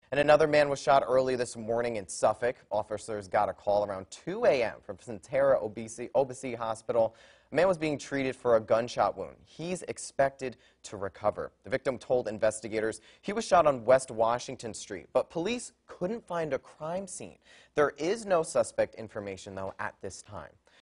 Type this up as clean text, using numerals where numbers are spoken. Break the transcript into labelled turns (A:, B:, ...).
A: And another man was shot early this morning in Suffolk. Officers got a call around 2 a.m. from Sentara Obici Hospital. A man was being treated for a gunshot wound. He's expected to recover. The victim told investigators he was shot on West Washington Street, but police couldn't find a crime scene. There is no suspect information, though, at this time.